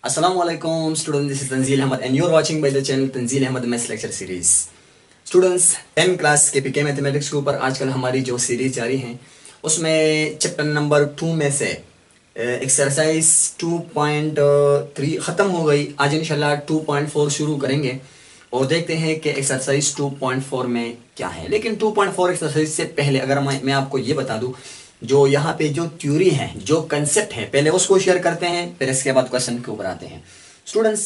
Assalamualaikum students, this is Tanzil Ahmad and you're watching by the channel Tanzil Ahmad Maths Lecture Series. Students 10 class के पीके mathematics के ऊपर आजकल हमारी जो सीरीज जारी है उसमें चैप्टर नंबर 2 में से एक्सरसाइज 2.3 ख़त्म हो गई। आज इंशाल्लाह 2.4 शुरू करेंगे और देखते हैं कि एक्सरसाइज 2.4 में क्या है। लेकिन 2.4 एक्सरसाइज से पहले अगर मैं आपको ये बता दूं, जो यहाँ पे जो थ्योरी है, जो कंसेप्ट है, पहले उसको शेयर करते हैं, फिर इसके बाद क्वेश्चन के ऊपर आते हैं। स्टूडेंट्स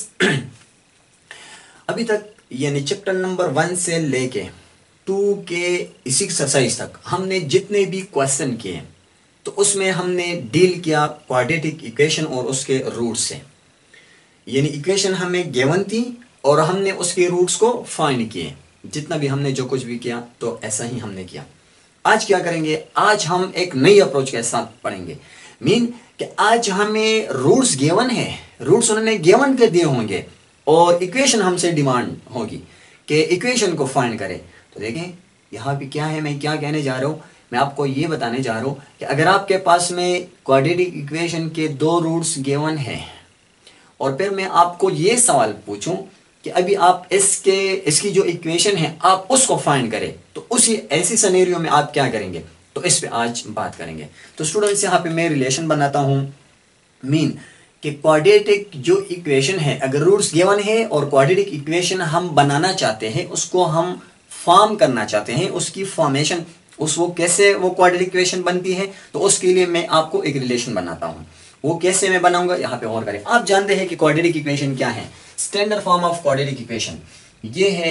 अभी तक यानी चैप्टर नंबर 1 से लेके 2 के इसी एक्सरसाइज तक हमने जितने भी क्वेश्चन किए तो उसमें हमने डील किया क्वाड्रेटिक इक्वेशन और उसके रूट्स से। यानी इक्वेशन हमें गिवन थी और हमने उसके रूट्स को फाइंड किए। जितना भी हमने जो कुछ भी किया तो ऐसा ही हमने किया। आज क्या करेंगे, आज हम एक नई अप्रोच के साथ पढ़ेंगे। मीन कि आज हमें रूट्स गिवन है, रूट्स उन्होंने गिवन के दिए होंगे और इक्वेशन हमसे डिमांड होगी कि इक्वेशन को फाइंड करें। तो देखें यहाँ पे क्या है, मैं क्या कहने जा रहा हूँ। मैं आपको ये बताने जा रहा हूँ कि अगर आपके पास में क्वाड्रेटिक इक्वेशन के 2 रूट्स गिवन है और फिर मैं आपको ये सवाल पूछूं कि अभी आप इसकी जो इक्वेशन है आप उसको फाइंड करें, तो उसी ऐसी सिनेरियो में आप क्या करेंगे, तो इस पे आज बात करेंगे। तो स्टूडेंट्स यहाँ पे मैं रिलेशन बनाता हूँ। मीन कि क्वाड्रेटिक जो इक्वेशन है, अगर रूट्स गिवन है और क्वाड्रेटिक इक्वेशन हम बनाना चाहते हैं, उसको हम फॉर्म करना चाहते हैं, उसकी फॉर्मेशन वो कैसे वो क्वाड्रेटिक इक्वेशन बनती है, तो उसके लिए मैं आपको एक रिलेशन बनाता हूँ। वो कैसे मैं बनाऊंगा यहाँ पे और करें। आप जानते हैं कि क्वाड्रेटिक इक्वेशन क्या है। Standard form of quadratic equation ये है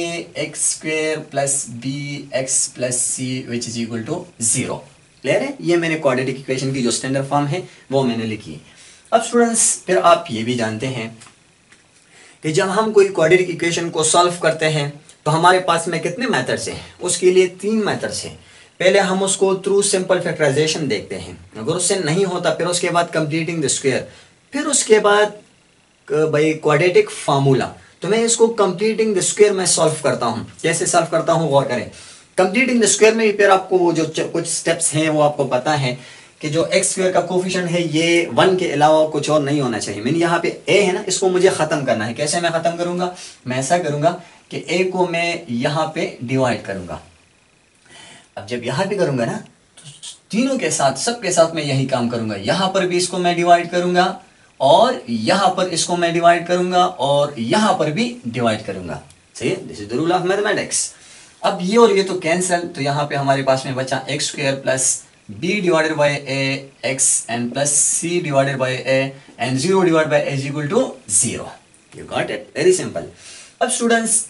ax² + bx + c which is equal to 0। Clear है। ये मैंने क्वाड्रेटिक इक्वेशन की जो स्टैंडर्ड फॉर्म है वो मैंने लिखी। अब स्टूडेंट्स फिर आप ये भी जानते हैं कि जब हम कोई क्वाड्रेटिक इक्वेशन को सॉल्व करते हैं तो हमारे पास में कितने मेथड्स हैं। उसके लिए 3 मेथड्स हैं। पहले हम उसको थ्रू सिंपल फैक्टराइजेशन देखते हैं, अगर उससे नहीं होता फिर उसके बाद कंप्लीटिंग द स्क्वायर, फिर उसके बाद भाई क्वाड्रेटिक फार्मूला। तो मैं इसको कंप्लीटिंग द स्क्वायर में सॉल्व करता हूँ। कैसे सॉल्व करता हूँ गौर करें। कंप्लीटिंग द स्क्वायर में फिर आपको वो जो कुछ स्टेप्स हैं वो आपको पता है कि जो x² का कोफिशिएंट है ये 1 के अलावा कुछ और नहीं होना चाहिए। मैंने यहाँ पे a है ना, इसको मुझे खत्म करना है। कैसे मैं खत्म करूंगा, मैं ऐसा करूंगा कि a को मैं यहाँ पे डिवाइड करूंगा। अब जब यहाँ पे करूंगा ना तो तीनों के साथ सबके साथ मैं यही काम करूंगा। यहाँ पर भी इसको मैं डिवाइड करूंगा और यहाँ पर इसको मैं डिवाइड करूंगा और यहाँ पर भी डिवाइड करूंगा। सही है। This is the rule of mathematics. अब ये और ये तो कैंसिल, तो यहाँ पे हमारे पास में बचा x² + b divided by a x and plus c divided by a and 0 divide by a is equal to 0। You got it? Very simple। अब स्टूडेंट्स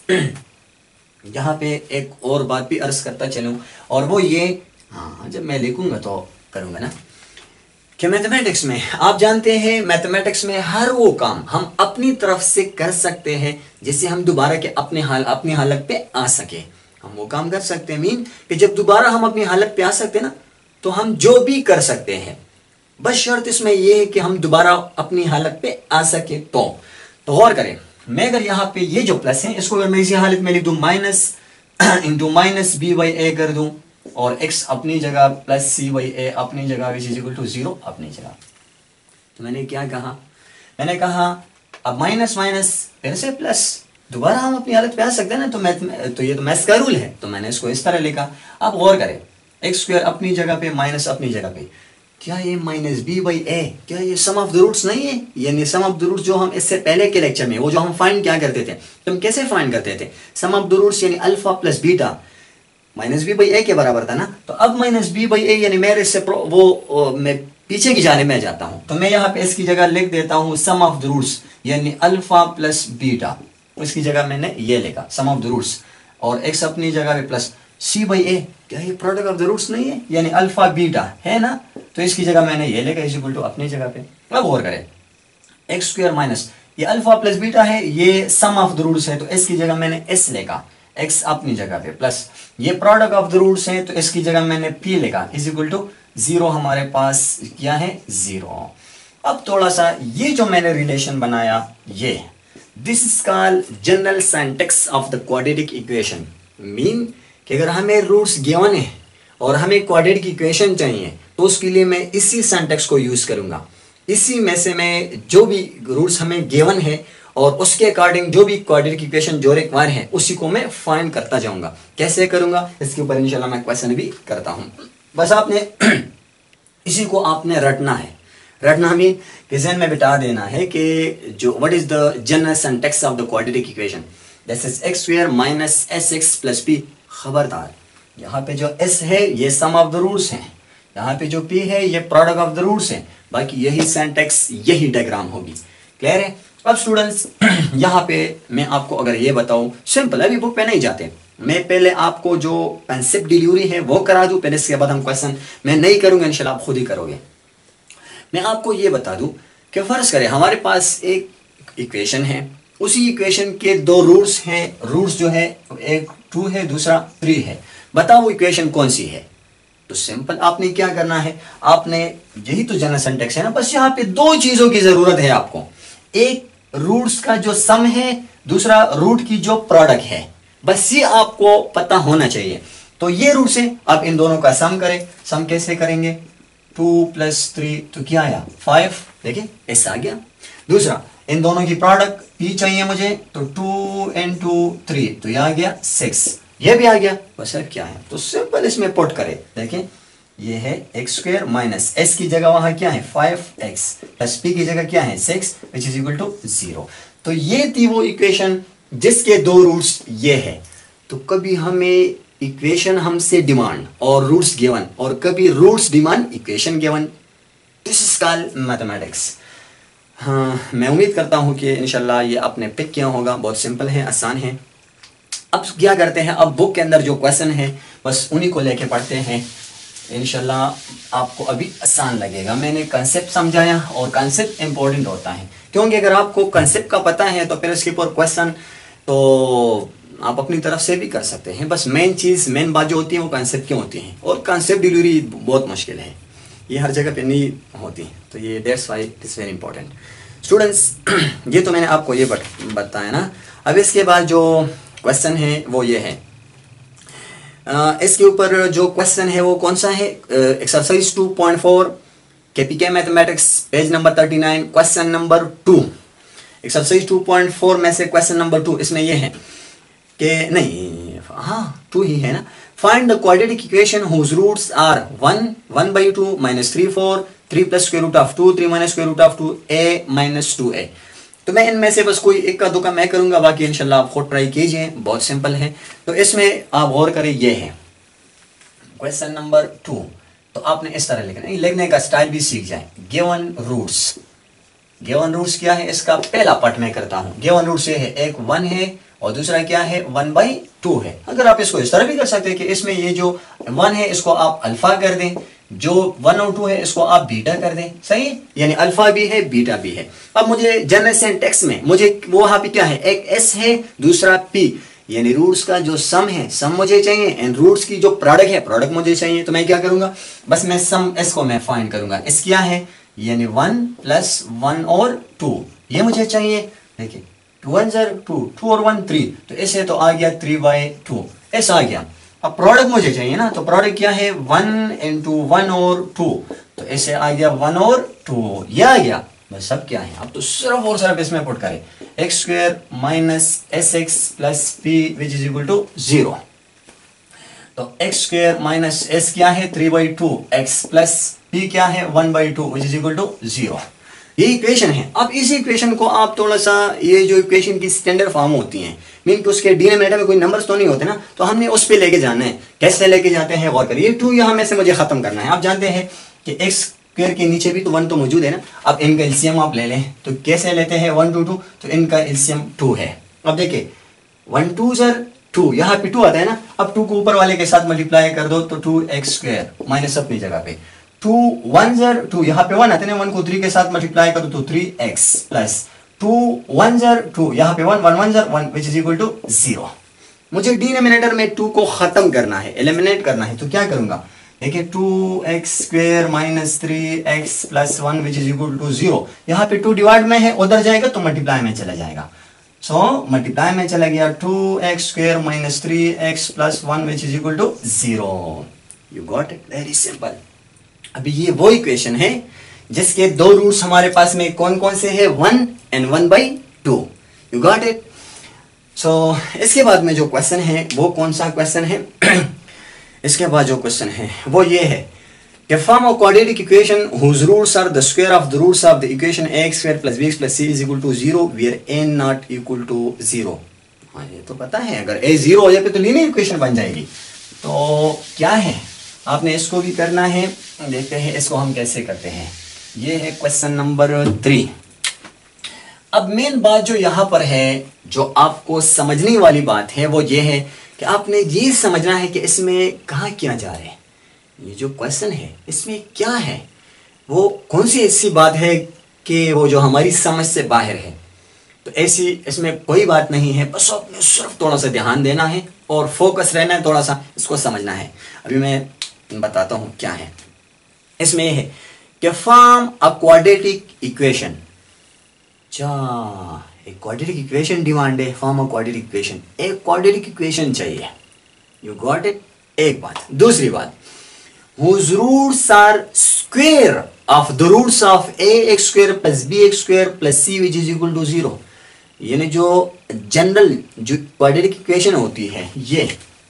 यहाँ पे एक और बात भी अर्ज करता चलूं और वो ये, हाँ जब मैं लिखूंगा तो करूंगा ना, कि मैथमेटिक्स में आप जानते हैं मैथमेटिक्स में हर वो काम हम अपनी तरफ से कर सकते हैं जिससे हम दोबारा के अपनी हालत पे आ सके। हम वो काम कर सकते हैं। मीन कि जब दोबारा हम अपनी हालत पे आ सकते हैं ना तो हम जो भी कर सकते हैं, बस शर्त इसमें यह है कि हम दोबारा अपनी हालत पे आ सके। तो गौर करें, मैं अगर यहाँ पे ये जो प्लस है इसको अगर मैं इसी हालत में लिख दूं minus into minus b by a कर दूं और x अपनी जगह प्लस c बाई a अपनी जगह विच इज इक्वल टू 0 अपनी जगह, तो मैंने क्या कहा, मैंने कहा अब माइनस माइनस फिर से प्लस, दोबारा हम अपनी हालत पे आ सकते हैं ना। तो ये तो मैथ्स का रूल है, तो मैंने इसको इस तरह लिखा। अब गौर करें, x² अपनी जगह पे माइनस अपनी जगह पे, क्या ये माइनस b बाई a क्या ये सम ऑफ द रूट्स नहीं है। यानी सम ऑफ द रूट्स जो हम इससे पहले के लेक्चर में वो जो हम फाइंड क्या करते थे, तो हम कैसे फाइंड करते थे, सम ऑफ द रूट्स यानी alpha plus beta minus b by a के बराबर था ना। तो अब माइनस b बाई a यानी मेरे इससे मैं पीछे की जाने में जाता हूं, तो मैं यहाँ पे इसकी जगह लिख देता हूं सम ऑफ द रूट्स यानी अल्फा प्लस बीटा, उसकी जगह मैंने ये लिखा सम ऑफ द रूट्स और x अपनी जगह पे प्लस c बाई a, क्या ये प्रोडक्ट ऑफ द रूट्स नहीं है यानी अल्फा बीटा है ना, तो इसकी जगह मैंने ये लिखा इज इक्वल टू अपनी जगह पे। अब गौर करें, x² माइनस ये अल्फा प्लस बीटा है, ये सम ऑफ द रूट्स है, तो इसकी जगह मैंने s लिखा, x अपनी जगह पे प्लस ये प्रोडक्ट ऑफ द रूट्स है, तो इसकी जगह मैंने p लिखा इज इक्वल टू 0। हमारे पास क्या है 0। अब थोड़ा सा ये जो मैंने रिलेशन बनाया ये, this is called general syntax of the quadratic equation. Mean कि अगर हमें रूट्स गिवन है और हमें क्वाड्रेटिक इक्वेशन चाहिए तो उसके लिए मैं इसी सिंटैक्स को यूज करूंगा। इसी में से मैं जो भी रूट्स हमें गिवन है और उसके अकॉर्डिंग जो भी क्वाड्रेटिक इक्वेशन जो रिक्वायर है उसी को मैं फाइंड करता जाऊंगा। कैसे करूंगा इसके ऊपर इंशाल्लाह मैं क्वेश्चन भी करता हूं। बस आपने इसी को आपने रटना है। रटना मीन कि ज़हन में बिठा देना है कि जो what is the general syntax of the quadratic equation, this is x square minus s x plus p. खबरदार, यहाँ पे जो एस है ये सम ऑफ द रूट्स हैं, यहाँ पे जो पी है ये प्रोडक्ट ऑफ द रूट्स हैं। बाकी यही सिंटैक्स यही डायग्राम होगी। क्लियर है? अब स्टूडेंट्स यहाँ पे मैं आपको अगर ये बताऊं, सिंपल, अभी बुक पे नहीं जाते, मैं पहले आपको जो कंसेप्ट डिलीवरी है वो करा दूं, पहले इसके बाद हम क्वेश्चन मैं नहीं करूंगा, इंशाल्लाह आप खुद ही करोगे। मैं आपको ये बता दूं कि फर्ज करें हमारे पास एक इक्वेशन है, उसी इक्वेशन के दो रूट्स हैं, रूट्स जो है एक 2 है दूसरा 3 है। बताओ वो इक्वेशन कौन सी है? तो सिंपल आपने क्या करना है, आपने यही तो जनरल सिंटैक्स है ना, बस यहाँ पे दो चीजों की जरूरत है आपको, एक रूट्स का जो सम है, दूसरा रूट की जो प्रोडक्ट है, बस ये आपको पता होना चाहिए। तो ये रूट से आप इन दोनों का सम करें। सम कैसे करेंगे? 2 + 3 तो क्या आया 5, देखिए ऐसा आ गया। दूसरा इन दोनों की प्रोडक्ट पी चाहिए मुझे, तो 2 × 3 तो यह आ गया 6, ये भी आ गया। बस अब क्या है, तो सिंपल इसमें पुट करें। देखें ये है एक्स स्क्वायर माइनस एस की जगह वहां क्या है 5x प्लस पी की जगह क्या है 6 विच इज इक्वल टू 0। तो ये थी वो इक्वेशन जिसके दो रूट्स ये है। तो कभी हमें इक्वेशन हमसे डिमांड और रूट्स गिवन, और कभी roots demand equation given, this is called mathematics. हाँ, मैं उम्मीद करता हूँ कि इंशाल्लाह ये आपने पिक किया होगा। बहुत सिंपल है, आसान है। अब क्या करते हैं, अब बुक के अंदर जो क्वेश्चन है बस उन्हीं को लेके पढ़ते हैं। इंशाल्लाह आपको अभी आसान लगेगा। मैंने कंसेप्ट समझाया, और कंसेप्ट इंपॉर्टेंट होता है, क्योंकि अगर आपको कंसेप्ट का पता है तो फिर इसके ऊपर क्वेश्चन तो आप अपनी तरफ से भी कर सकते हैं। बस मेन चीज़, मेन बात जो होती है वो कंसेप्ट क्यों होती है, और कंसेप्ट डिलीवरी बहुत मुश्किल है, ये हर जगह पे नहीं होती। तो ये that's why it is very important students. ये तो मैंने आपको ये बताया ना। अब इसके बाद जो क्वेश्चन है वो ये है, इसके ऊपर जो क्वेश्चन है वो कौन सा है, exercise 2.4 KPK mathematics page number 39 question number 2। Exercise 2.4 में से क्वेश्चन नंबर 2 इसमें ये है कि नहीं, हाँ 2 ही है ना। Find the quadratic equation whose roots are 1, 1/2 -3 4 3 + √2 3 - √2 a - 2a। तो मैं इनमें से बस कोई एक का दो का मैं करूंगा, बाकी इंशाल्लाह आप खुद ट्राई कीजिए, बहुत सिंपल है। तो इसमें आप गौर करें, ये है क्वेश्चन नंबर 2। तो आपने इस तरह लिखना है, लिखने का स्टाइल भी सीख जाए। गिवन रूट्स, गिवन रूट्स क्या है, इसका पहला पार्ट मैं करता हूं। गिवन रूट्स ये है, एक 1 है और दूसरा क्या है 1/2 है। अगर आप इसको इस तरह भी कर सकते हैं कि इसमें ये जो 1 है इसको आप अल्फा कर दें, जो 1 और 2 है इसको आप बीटा कर दें, सही, यानी अल्फा भी है बीटा भी है। अब मुझे जनरल सिंटैक्स में मुझे वो वहां पे क्या है, एक एस है दूसरा पी, यानी रूट्स का जो सम है सम मुझे चाहिए, एंड रूट्स की जो प्रोडक्ट है प्रोडक्ट मुझे चाहिए। तो मैं क्या करूंगा, बस मैं सम एस को मैं फाइंड करूंगा। एस क्या है, यानी 1 + 1 और 2 ये मुझे चाहिए। देखिए 2 1 2, 2 और 1 3, तो ऐसे तो आ गया 3/2, ऐसा आ गया। अब प्रोडक्ट मुझे चाहिए ना, तो प्रोडक्ट क्या है 1 × 1 और 2, तो ऐसे आ गया 1 और 2, ये आ गया। बस सब क्या है, अब तो सिर्फ और सिर्फ इसमें पुट करें x² - sx plus p which is equal to 0। तो x² - s क्या है 3/2, x प्लस p क्या है 1/2 विच इज इक्वल टू 0। ये इक्वेशन है। अब इस इक्वेशन को आप थोड़ा सा, ये जो इक्वेशन की स्टैंडर्ड फॉर्म होती हैं, मीन कि उसके डिनोमिनेटर में कोई नंबर्स तो नहीं होते ना, तो हमने उस पे लेके जाना है। कैसे लेके जाते हैं गौर करिए। 2 यहाँ में से मुझे खत्म करना है। आप जानते हैं कि x² के नीचे भी तो 1 तो मौजूद है ना। अब इनका एलसीएम आप ले लें, तो कैसे लेते हैं 1 2 2, तो इनका एलसीएम 2 है। अब देखिए 1 2 2, यहाँ पे 2 आता है ना। अब 2 को ऊपर वाले के साथ मल्टीप्लाई कर दो तो 2x² माइनस अपनी जगह पे 2 1 2, यहाँ पे 1 आते हैं, 1 को 3 के साथ मल्टीप्लाई करो तो 3x प्लस 2 1 2, यहाँ पे 1 1 1 1 विच इज इक्वल टू 0। मुझे डिनोमिनेटर में 2 को खत्म करना है, एलिमिनेट करना है। तो क्या करूंगा, देखिए 2x² - 3x plus 1 which is equal to 0। यहाँ पे 2 डिवाइड में है, उधर जाएगा तो मल्टीप्लाई में चला जाएगा। सो मल्टीप्लाई में चला गया 2x² - 3x plus 1 which is equal to 0। You got it, very simple. अभी ये वो इक्वेशन है, जिसके दो रूट्स हमारे पास में कौन कौन से हैं, 1 and 1/2। You got it. So इसके बाद में जो क्वेश्चन है वो कौन सा क्वेश्चन है इसके बाद जो क्वेश्चन है वो ये है कि form a quadratic equation whose roots are the square of the roots of the equation ax² + bx + c = 0 where a not equal to 0। हाँ ये तो पता है, अगर a 0 हो जाए तो लीनियर इक्वेशन बन जाएगी। तो क्या है, आपने इसको भी करना है। देखते हैं इसको हम कैसे करते हैं। ये है क्वेश्चन नंबर 3। अब मेन बात जो यहाँ पर है, जो आपको समझने वाली बात है वो ये है कि आपने ये समझना है कि इसमें कहाँ क्या जा रहा है। ये जो क्वेश्चन है इसमें क्या है, वो कौन सी ऐसी बात है कि वो जो हमारी समझ से बाहर है। तो ऐसी इसमें कोई बात नहीं है, बस आपने सिर्फ थोड़ा सा ध्यान देना है और फोकस रहना है, थोड़ा सा इसको समझना है। अभी मैं बताता हूँ क्या है। इसमें यह है कि फॉर्म अ क्वाड्रेटिक इक्वेशन। एक क्वाड्रेटिक इक्वेशन डिमांड है, फॉर्म अ क्वाड्रेटिक इक्वेशन, एक क्वाड्रेटिक इक्वेशन चाहिए। You got it. एक बात। दूसरी बात, whose roots are square of the roots of ax² + bx² + c which is equal to 0। यानी जो जनरल जो क्वाड्रेटिक इक्वेशन होती है ये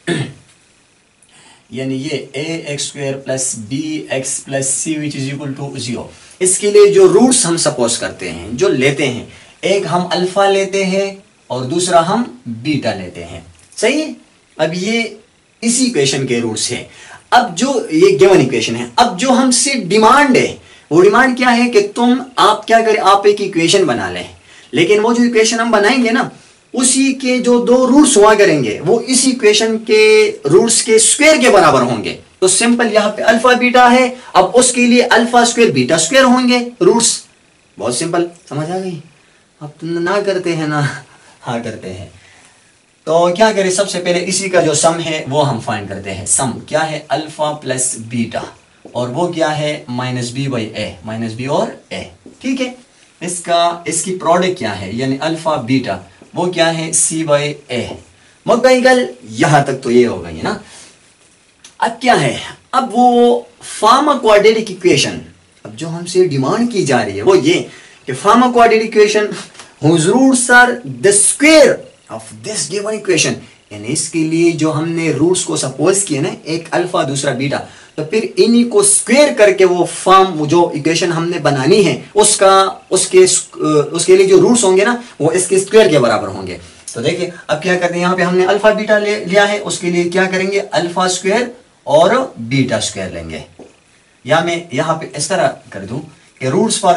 यानी ये ax² + bx + c which is equal to 0, इसके लिए जो रूट्स हम सपोज करते हैं, जो लेते हैं, एक हम अल्फा लेते हैं और दूसरा हम बीटा लेते हैं। सही है। अब ये इसी इक्वेशन के रूट्स हैं। अब जो ये गिवन इक्वेशन है, अब जो हमसे डिमांड है वो डिमांड क्या है कि आप क्या करें, आप एक इक्वेशन बना लें, लेकिन वो जो इक्वेशन हम बनाएंगे ना उसी के जो दो रूट्स हुआ करेंगे वो इस इक्वेशन के रूट्स के स्क्वायर के बराबर होंगे। तो सिंपल यहाँ पे अल्फा बीटा है, अब उसके लिए अल्फा² बीटा² होंगे रूट्स। बहुत सिंपल, समझ आ गई। अब तुम ना करते हैं ना हाँ करते हैं। तो क्या करें, सबसे पहले इसी का जो सम है वो हम फाइंड करते हैं। सम क्या है, अल्फा प्लस बीटा, और वो क्या है -b/a, -b और a। ठीक है। इसकी प्रोडक्ट क्या है, यानी अल्फा बीटा, वो क्या है c/a। मगर यहां तक तो ये हो गई ना। अब क्या है, अब वो फॉर्म अ क्वाड्रेटिक इक्वेशन, अब जो हमसे डिमांड की जा रही है वो ये कि form a quadratic equation whose roots are the square of this given equation। यानी इसके लिए जो हमने रूट्स को सपोज किए ना, एक अल्फा दूसरा बीटा, तो फिर इन्हीं को स्क्वायर करके वो फॉर्म जो इक्वेशन हमने बनानी है उसके लिए जो रूट्स होंगे ना वो इसके स्क्वायर के बराबर होंगे। तो देखिए अब क्या करते हैं, यहाँ पे हमने अल्फा बीटा लिया है, उसके लिए क्या करेंगे, अल्फा² और बीटा² लेंगे। या मैं यहाँ पे इस तरह कर दूं कि roots for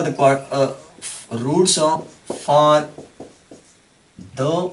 the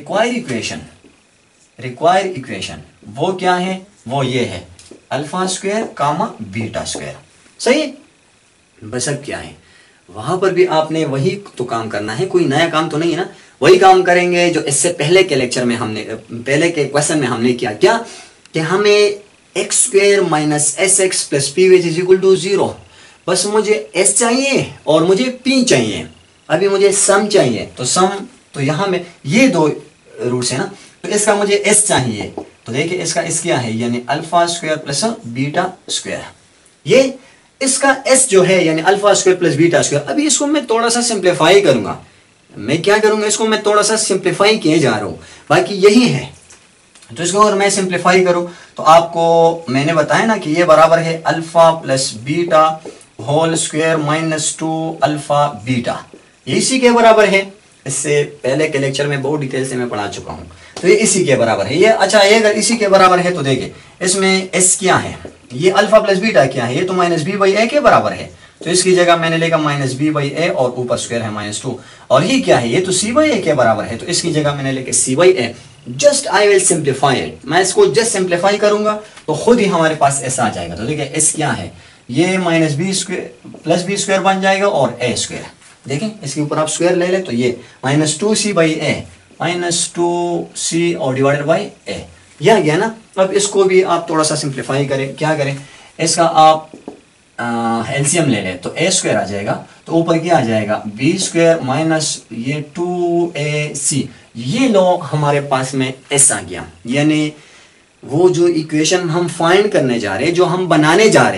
required equation वो क्या है, वो ये है अल्फा² बीटा²। सही। बस अब क्या है, वहां पर भी आपने वही तो काम करना है, कोई नया काम तो नहीं है ना। वही काम करेंगे जो इससे पहले के लेक्चर में पहले के क्वेश्चन में हमने किया। क्या कि हमें x² - sx + p which is equal to 0। बस मुझे s चाहिए और मुझे p चाहिए। अभी मुझे सम चाहिए, तो सम तो यहाँ में ये दो रूट्स है ना, तो इसका मुझे s चाहिए। तो देखिए इसका s क्या है, यानी अल्फा² प्लस बीटा²। ये इसका s जो है यानी अल्फा² प्लस बीटा²। अभी इसको मैं थोड़ा सा सिंप्लीफाई करूंगा। मैं क्या करूंगा, इसको मैं थोड़ा सा सिंप्लीफाई किए जा रहा हूं, बाकी यही है। तो इसको अगर मैं सिंप्लीफाई करूं तो आपको मैंने बताया ना कि ये बराबर है alpha plus beta whole square -2 alpha beta. ये इसी के बराबर है। इससे पहले के लेक्चर में बहुत डिटेल से मैं पढ़ा चुका हूं। तो ये इसी के बराबर है। ये अच्छा, ये अगर इसी के बराबर है तो देखिए इसमें s क्या है, ये अल्फा प्लस बीटा क्या है, ये तो -b/a के बराबर है। तो इसकी जगह मैंने लेगा -b/a और ऊपर स्क्वायर है -2। और ये क्या है, ये तो c/a के बराबर है, तो इसकी जगह मैंने लेके c/a। Just I will simplify it. मैं इसको जस्ट सिंप्लीफाई करूंगा तो खुद ही हमारे पास s आ जाएगा। तो देखिए s क्या है, ये -b² बन जाएगा और a²। देखें इसके ऊपर आप स्क्वायर ले लें तो ये -2c/a, -2c और डिवाइडेड बाई a। यह गया ना। अब इसको भी आप थोड़ा सा सिंप्लीफाई करें। क्या करें, इसका आप एलसीएम ले लें तो a² आ जाएगा, तो ऊपर क्या आ जाएगा b² माइनस ये 2ac। ये लो हमारे पास में s आ गया। यानी वो जो इक्वेशन हम फाइंड करने जा रहे हैं, जो हम बनाने जा रहे हैं,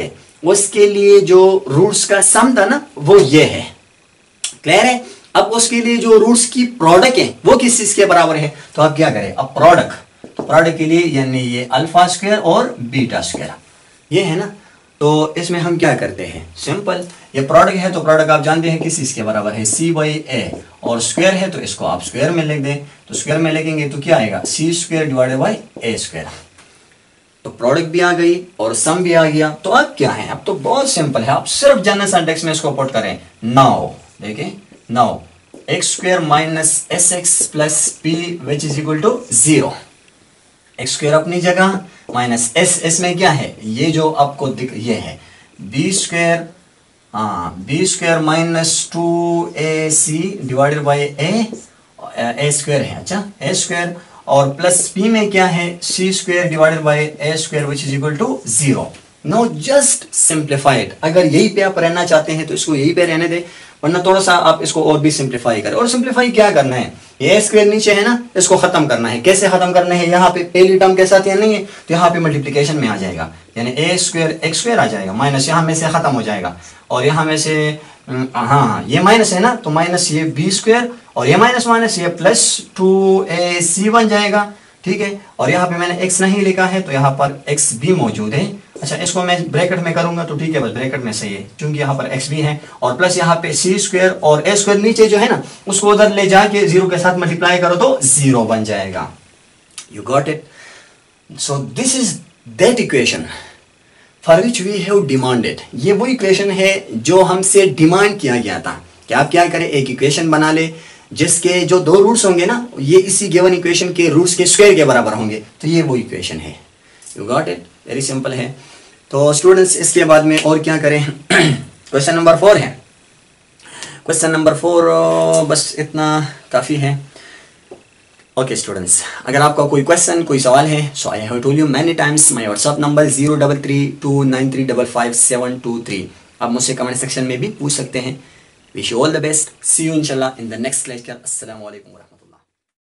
उसके लिए जो रूट्स का सम था ना वो ये है। क्लियर है? अब उसके लिए जो रूट्स की प्रोडक्ट है वो किस चीज के बराबर है, तो आप क्या करें, अब प्रोडक्ट, तो प्रोडक्ट के लिए यानी ये अल्फा स्क्वायर और बीटा स्क्वायर ये है ना, तो इसमें हम क्या करते हैं, सिंपल, ये प्रोडक्ट है तो प्रोडक्ट आप जानते हैं किस चीज के बराबर है, सी बाई ए, और स्क्वायर है तो इसको आप स्क्वायर में लिख दें, तो स्क्वायर में लिखेंगे तो क्या आएगा, c square divided by a square. तो प्रोडक्ट भी आ गई और सम भी आ गया। तो अब क्या है, अब तो बहुत सिंपल है, आप सिर्फ जनरल सिंटैक्स में इसको पुट करें। नाउ देखिए, now x square minus s x plus p which is equal to 0। X square अपनी जगह माइनस एस में क्या है, ये जो आपको दिख ये है b square, b square minus 2ac divided by a square है, अच्छा ए स्क्वायर, और प्लस पी में क्या है, c square divided by a square which is equal to 0। No just simplified, अगर यही पे आप रहना चाहते हैं तो इसको यही पे रहने दें, वरना थोड़ा सा आप इसको और भी सिंप्लीफाई करें। और सिंप्लीफाई क्या करना है, ये स्क्वायर नीचे है ना, इसको खत्म करना है। कैसे खत्म करना है, यहाँ पे पहली टर्म के साथ या नहीं है तो यहाँ पे मल्टीप्लीकेशन में आ जाएगा, यानी ए स्क्वायर एक्स स्क्वायर आ जाएगा, माइनस यहाँ में से खत्म हो जाएगा, और यहाँ में से हाँ ये माइनस है ना, तो माइनस ये बी स्क्वायर, और ये माइनस माइनस ये प्लस 2ac बन जाएगा, ठीक है। और यहाँ पे मैंने x नहीं लिखा है तो यहाँ पर x भी मौजूद है। अच्छा, इसको मैं ब्रैकेट में करूंगा तो ठीक है, बस ब्रैकेट में सही है क्योंकि यहाँ पर x भी है, और प्लस यहाँ पे सी स्क्वायर और ए स्क्वायर नीचे जो है ना उसको उधर ले जाके 0 के साथ मल्टीप्लाई करो तो 0 बन जाएगा। You got it? So this is that equation for which we have demanded. ये वो इक्वेशन है जो हमसे डिमांड किया गया था कि आप क्या करें, एक इक्वेशन बना ले जिसके जो दो रूट्स होंगे ना ये इसी गिवन इक्वेशन के रूट्स के स्क्वायर के बराबर होंगे, तो ये वो इक्वेशन है। You got it? Very simple है। तो स्टूडेंट्स इसके बाद में और क्या करें, क्वेश्चन नंबर 4 है। क्वेश्चन नंबर 4 बस इतना काफ़ी है। ओके स्टूडेंट्स, अगर आपका कोई क्वेश्चन कोई सवाल है, so I have told you many times my WhatsApp number 0332935523। आप मुझसे कमेंट सेक्शन में भी पूछ सकते हैं। Wish you all the best, see you इंशाल्लाह इन द नेक्स्ट लेक्चर। अस्सलाम वालेकुम।